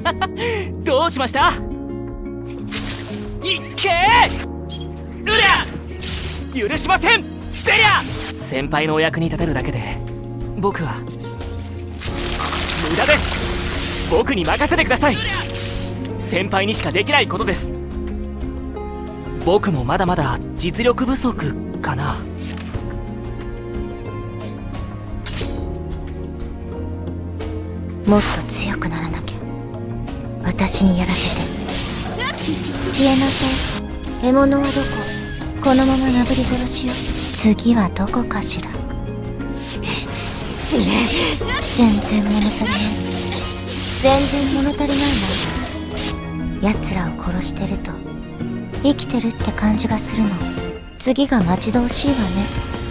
どうしました？いっけー！ルリャ！許しません！デリャ！先輩のお役に立てるだけで僕は無駄です。僕に任せてください。先輩にしかできないことです。僕もまだまだ実力不足かな。 もっと強くならなきゃ。私にやらせて。消えなさい。獲物はどこ？このままなぶり殺しよ。次はどこかしら。死ね。全然物足りない。全然物足りないな。奴らを殺してると生きてるって感じがするの。次が待ち遠しいわね。